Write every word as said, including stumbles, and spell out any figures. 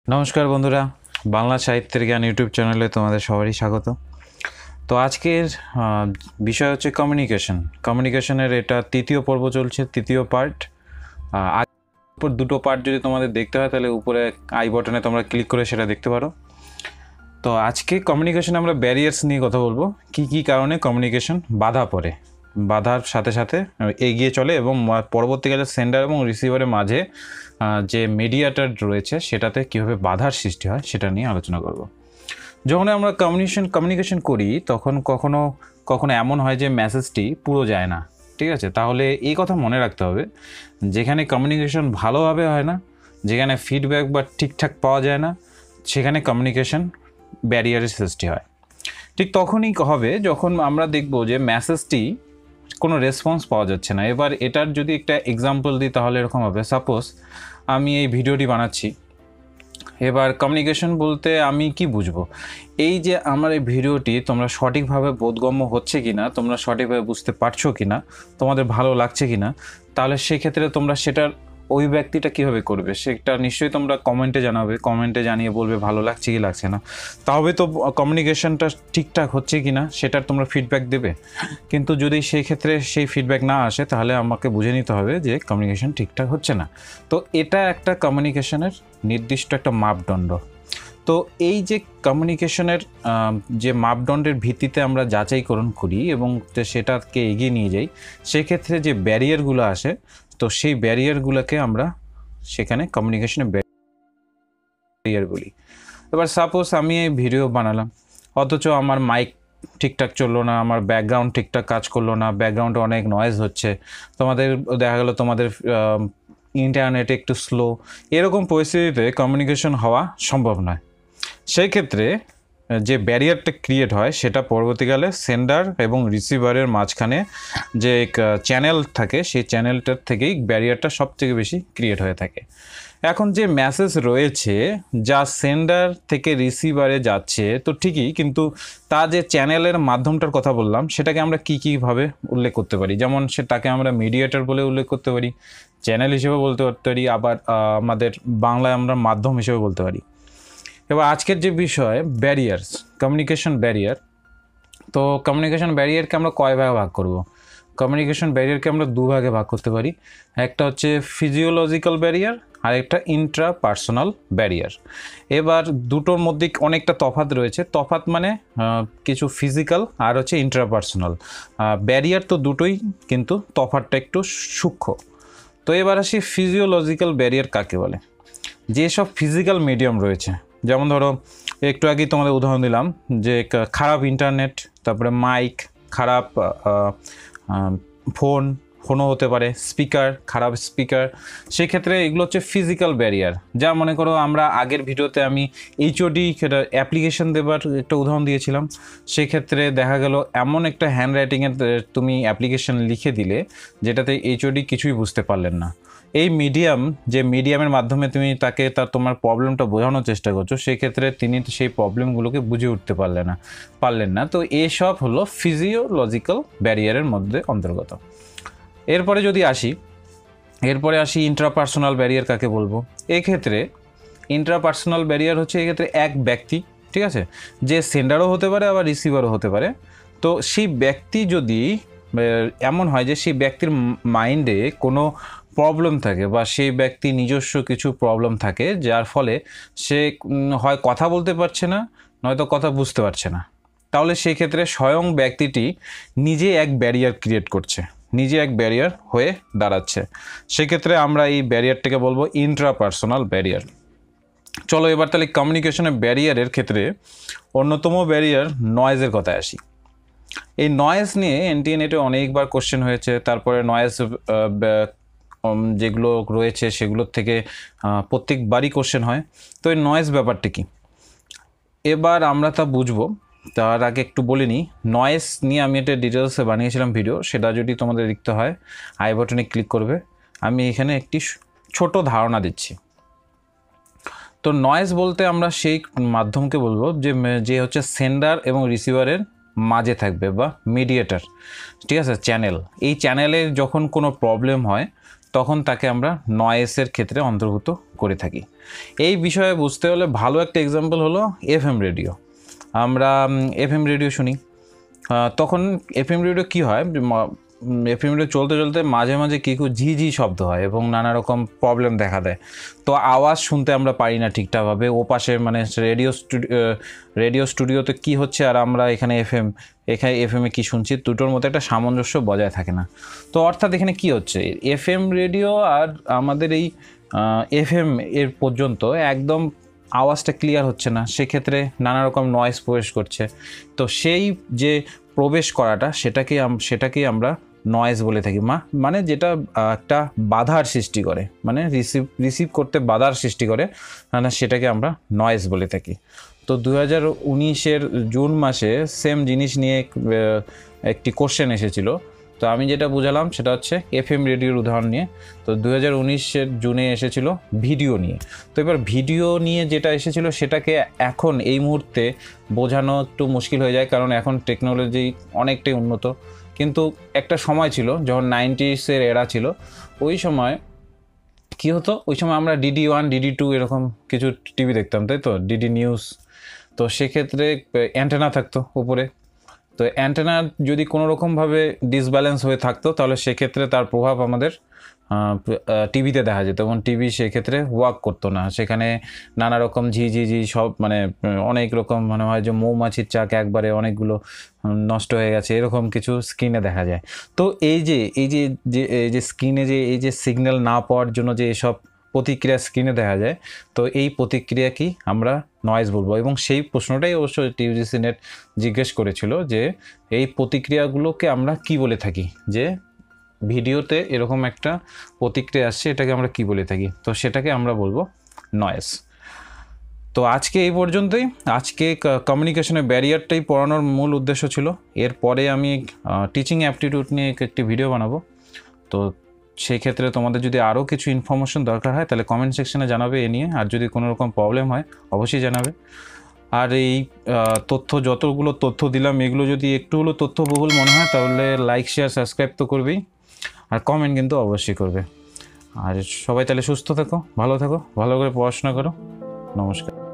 নমস্কার বন্ধুরা, বাংলা সাহিত্যের জ্ঞান ইউটিউব চ্যানেলে তোমাদের সবারই স্বাগত। তো আজকের বিষয় হচ্ছে কমিউনিকেশন। কমিউনিকেশনের এটা তৃতীয় পর্ব চলছে, তৃতীয় পার্ট। উপর দুটো পার্ট যদি তোমাদের দেখতে হয় তাহলে উপরে আই বটনে তোমরা ক্লিক করে সেটা দেখতে পারো। তো আজকে কমিউনিকেশন আমরা ব্যারিয়ার্স নিয়ে কথা বলবো, কি কি কারণে কমিউনিকেশন বাধা পড়ে, বাধার সাথে সাথে এগিয়ে চলে এবং পরবর্তীকালে সেন্ডার এবং রিসিভারের মাঝে যে মিডিয়াটার রয়েছে সেটাতে কীভাবে বাধার সৃষ্টি হয় সেটা নিয়ে আলোচনা করব। যখন আমরা কমিউনিকেশন কমিউনিকেশন করি তখন কখনো কখনো এমন হয় যে মেসেজটি পুরো যায় না, ঠিক আছে? তাহলে এই কথা মনে রাখতে হবে, যেখানে কমিউনিকেশন ভালোভাবে হয় না, যেখানে ফিডব্যাক বা ঠিকঠাক পাওয়া যায় না, সেখানে কমিউনিকেশন ব্যারিয়ারের সৃষ্টি হয়। ঠিক তখনই হবে যখন আমরা দেখব যে মেসেজটি কোনো রেসপন্স পাওয়া যাচ্ছে না। এবার এটার যদি একটা এক্সাম্পল দিই তাহলে এরকম হবে, সাপোজ আমি এই ভিডিওটি বানাচ্ছি। এবার কমিউনিকেশন বলতে আমি কি বুঝবো, এই যে আমার এই ভিডিওটি তোমরা সঠিকভাবে বোধগম্য হচ্ছে কি না, তোমরা সঠিকভাবে বুঝতে পারছো কি না, তোমাদের ভালো লাগছে কি না, তাহলে সেক্ষেত্রে তোমরা সেটার ওই ব্যক্তিটা কীভাবে করবে সেটা নিশ্চয়ই তোমরা কমেন্টে জানাবে, কমেন্টে জানিয়ে বলবে ভালো লাগছে কি লাগছে না। তবে তো কমিউনিকেশনটা ঠিকঠাক হচ্ছে কি না সেটার তোমরা ফিডব্যাক দেবে। কিন্তু যদি সেই ক্ষেত্রে সেই ফিডব্যাক না আসে তাহলে আমাকে বুঝে নিতে হবে যে কমিউনিকেশন ঠিকঠাক হচ্ছে না। তো এটা একটা কমিউনিকেশনের নির্দিষ্ট একটা মাপদণ্ড। তো এই যে কমিউনিকেশনের যে মাপদণ্ডের ভিত্তিতে আমরা যাচাইকরণ করি এবং সেটাকে এগিয়ে নিয়ে যাই, সেক্ষেত্রে যে ব্যারিয়ারগুলো আসে, তো সেই ব্যারিয়ারগুলোকে আমরা সেখানে কমিউনিকেশনের ব্যারিয়ার বলি। এবার সাপোজ আমি এই ভিডিও বানালাম, অথচ আমার মাইক ঠিকঠাক চললো না, আমার ব্যাকগ্রাউন্ড ঠিকঠাক কাজ করলো না, ব্যাকগ্রাউন্ডে অনেক নয়েজ হচ্ছে, তোমাদের দেখা গেলো তোমাদের ইন্টারনেটে একটু স্লো, এরকম পরিস্থিতিতে কমিউনিকেশন হওয়া সম্ভব নয়। সেই ক্ষেত্রে যে ব্যারিয়ারটা ক্রিয়েট হয় সেটা পরবর্তীকালে সেন্ডার এবং রিসিভারের মাঝখানে যে চ্যানেল থাকে সেই চ্যানেলটার থেকেই ব্যারিয়ারটা সবথেকে বেশি ক্রিয়েট হয়ে থাকে। এখন যে মেসেজ রয়েছে যা সেন্ডার থেকে রিসিভারে যাচ্ছে তো ঠিকই, কিন্তু তা যে চ্যানেলের মাধ্যমটার কথা বললাম সেটাকে আমরা কী কীভাবে উল্লেখ করতে পারি, যেমন সেটাকে আমরা মিডিয়েটর বলে উল্লেখ করতে পারি, চ্যানেল হিসেবে বলতে পারি, আবার আমাদের বাংলায় আমরা মাধ্যম হিসেবে বলতে পারি। এবার আজকের যে বিষয় ব্যারিয়ার্স, কমিউনিকেশন ব্যারিয়ার। তো কমিউনিকেশন ব্যারিয়ারকে আমরা কয় ভাগে ভাগ করব? কমিউনিকেশন ব্যারিয়ারকে আমরা দু ভাগে ভাগ করতে পারি। একটা হচ্ছে ফিজিওলজিক্যাল ব্যারিয়ার আর একটা ইন্ট্রাপার্সোনাল ব্যারিয়ার। এবার দুটোর মধ্যে অনেকটা তফাৎ রয়েছে। তফাৎ মানে কিছু ফিজিক্যাল আর হচ্ছে ইন্ট্রাপার্সোনাল ব্যারিয়ার, তো দুটোই, কিন্তু তফাৎটা একটু সূক্ষ্ম। তো এবার আসি ফিজিওলজিক্যাল ব্যারিয়ার কাকে বলে। যেসব ফিজিক্যাল মিডিয়াম রয়েছে, যেমন ধরো একটু আগেই তোমাদের উদাহরণ দিলাম যে খারাপ ইন্টারনেট, তারপরে মাইক, খারাপ ফোন ফোনও হতে পারে, স্পিকার, খারাপ স্পিকার, সেক্ষেত্রে এগুলো হচ্ছে ফিজিক্যাল ব্যারিয়ার। যা মনে করো আমরা আগের ভিডিওতে আমি এইচওডি অ্যাপ্লিকেশন দেবার একটা উদাহরণ দিয়েছিলাম। সেক্ষেত্রে দেখা গেল এমন একটা হ্যান্ড রাইটিংয়ের তুমি অ্যাপ্লিকেশন লিখে দিলে যেটাতে এইচওডি কিছুই বুঝতে পারলেন না। এই মিডিয়াম, যে মিডিয়ামের মাধ্যমে তুমি তাকে তার তোমার প্রবলেমটা বোঝানোর চেষ্টা করছো, সেক্ষেত্রে তিনি সেই প্রবলেমগুলোকে বুঝে উঠতে পারলেন না পারলেন না তো এসব হলো ফিজিওলজিক্যাল ব্যারিয়ারের মধ্যে অন্তর্গত। এরপরে যদি আসি এরপরে আসি ইন্ট্রাপার্সোনাল ব্যারিয়ার কাকে বলবো। এক্ষেত্রে ইন্ট্রাপার্সোনাল ব্যারিয়ার হচ্ছে এক্ষেত্রে এক ব্যক্তি, ঠিক আছে, যে সেন্ডারও হতে পারে আবার রিসিভারও হতে পারে। তো সেই ব্যক্তি যদি এমন হয় যে সেই ব্যক্তির মাইন্ডে কোনো প্রবলেম থাকে বা সেই ব্যক্তি নিজস্ব কিছু প্রবলেম থাকে, যার ফলে সে হয় কথা বলতে পারছে না, নয়তো কথা বুঝতে পারছে না, তাহলে সেই ক্ষেত্রে স্বয়ং ব্যক্তিটি নিজে এক ব্যারিয়ার ক্রিয়েট করছে, নিজে এক ব্যারিয়ার হয়ে দাঁড়াচ্ছে। সেক্ষেত্রে আমরা এই ব্যারিয়ারটাকে বলবো ইন্ট্রাপার্সোনাল ব্যারিয়ার। চলো এবার তাহলে কমিউনিকেশনের ব্যারিয়ারের ক্ষেত্রে অন্যতম ব্যারিয়ার নয়েজের কথায় আসি। এই নয়েজ নিয়ে এনটিএ-নেটে অনেকবার কোশ্চেন হয়েছে। তারপরে নয়েজ যেগুলো রয়েছে সেগুলোর থেকে প্রত্যেকবারই কোশ্চেন হয়। তো এই নয়েজ ব্যাপারটা কি, এবার আমরা তা বুঝবো। তার আগে একটু বলে নিই, নয়েজ নিয়ে আমি একটা ডিটেলসে বানিয়েছিলাম ভিডিও, সেটা যদি তোমাদের দেখতে হয় আই বাটনে ক্লিক করবে। আমি এখানে একটি ছোট ধারণা দিচ্ছি। তো নয়েজ বলতে আমরা সেই মাধ্যমকে বলবো যে যে হচ্ছে সেন্ডার এবং রিসিভারের মাঝে থাকবে বা মিডিয়েটার, ঠিক আছে, চ্যানেল। এই চ্যানেলে যখন কোনো প্রবলেম হয় তখন তাকে আমরা নয়েসের ক্ষেত্রে অন্তর্ভুক্ত করে থাকি। এই বিষয়ে বুঝতে হলে ভালো একটা এক্সাম্পল হলো এফএম রেডিও। আমরা এফএম রেডিও শুনি, তখন এফএম রেডিও কী হয়, এফএম রেডিও চলতে চলতে মাঝে মাঝে কী খুব ঝি ঝি শব্দ হয় এবং নানা রকম প্রবলেম দেখা দেয়। তো আওয়াজ শুনতে আমরা পারি না ঠিকঠাকভাবে, ও পাশে মানে রেডিও স্টুডিও রেডিও স্টুডিওতে কী হচ্ছে আর আমরা এখানে এফএম এখানে এফএমে কী শুনছি, দুটোর মধ্যে একটা সামঞ্জস্য বজায় থাকে না। তো অর্থাৎ এখানে কী হচ্ছে, এফএম রেডিও আর আমাদের এই এফএম এর পর্যন্ত একদম আওয়াজটা ক্লিয়ার হচ্ছে না, সেক্ষেত্রে নানা রকম নয়েজ প্রবেশ করছে। তো সেই যে প্রবেশ করাটা সেটাকে সেটাকেই আমরা নয়েজ বলে থাকি, মা মানে যেটা একটা বাধার সৃষ্টি করে, মানে রিসিভ রিসিভ করতে বাধার সৃষ্টি করে, মানে সেটাকে আমরা নয়েজ বলে থাকি। তো দু হাজার উনিশের জুন মাসে সেম জিনিস নিয়ে একটি কোশ্চেন এসেছিলো। তো আমি যেটা বুঝালাম সেটা হচ্ছে এফএম রেডিওর উদাহরণ নিয়ে। তো দু হাজার উনিশের জুনে এসেছিল ভিডিও নিয়ে। তো এবার ভিডিও নিয়ে যেটা এসেছিল সেটাকে এখন এই মুহূর্তে বোঝানো একটু মুশকিল হয়ে যায়, কারণ এখন টেকনোলজি অনেকটাই উন্নত। কিন্তু একটা সময় ছিল যখন নাইনটিসের এরা ছিল, ওই সময় কী হতো, ওই সময় আমরা ডিডি ওয়ান ডিডি টু এরকম কিছু টিভি দেখতাম, তাই তো, ডিডি নিউজ। তো সেক্ষেত্রে অ্যান্টেনা থাকতো উপরে। তো অ্যান্টেনা যদি কোনো রকমভাবে ডিসব্যালেন্স হয়ে থাকতো তাহলে সেক্ষেত্রে তার প্রভাব আমাদের টিভিতে দেখা যেত এবং টিভি সেক্ষেত্রে ওয়ার্ক করতো না। সেখানে নানা রকম ঝি ঝি ঝি সব মানে অনেক রকম মনে হয় যে মৌমাছির চাক একবারে অনেকগুলো নষ্ট হয়ে গেছে, এরকম কিছু স্ক্রিনে দেখা যায়। তো এই যে এই যে যে এই যে স্ক্রিনে যে এই যে সিগন্যাল না পাওয়ার জন্য যে এসব প্রতিক্রিয়া স্ক্রিনে দেখা যায়, তো এই প্রতিক্রিয়া কি আমরা নয়েজ বলবো। এবং সেই প্রশ্নটাই অবশ্য টিউজিসি নেট জিজ্ঞেস করেছিল যে এই প্রতিক্রিয়াগুলোকে আমরা কি বলে থাকি, যে ভিডিওতে এরকম একটা প্রতিক্রিয়া আসছে এটাকে আমরা কি বলে থাকি, তো সেটাকে আমরা বলবো নয়েজ। তো আজকে এই পর্যন্তই। আজকে কমিউনিকেশনের ব্যারিয়ারটাই পড়ানোর মূল উদ্দেশ্য ছিল। এরপরে আমি টিচিং অ্যাপটিটিউড নিয়ে একটি ভিডিও বানাবো। তো সেই ক্ষেত্রে তোমাদের যদি আরও কিছু ইনফরমেশন দরকার হয় তাহলে কমেন্ট সেকশনে জানাবে এ নিয়ে, আর যদি কোনো রকম প্রবলেম হয় অবশ্যই জানাবে। আর এই তথ্য যতগুলো তথ্য দিলাম এগুলো যদি একটু হলো তথ্যবহুল মনে হয় তাহলে লাইক শেয়ার সাবস্ক্রাইব তো করবেই, আর কমেন্ট কিন্তু অবশ্যই করবে। আর সবাই তাহলে সুস্থ থাকো, ভালো থাকো, ভালো করে পড়াশোনা করো। নমস্কার।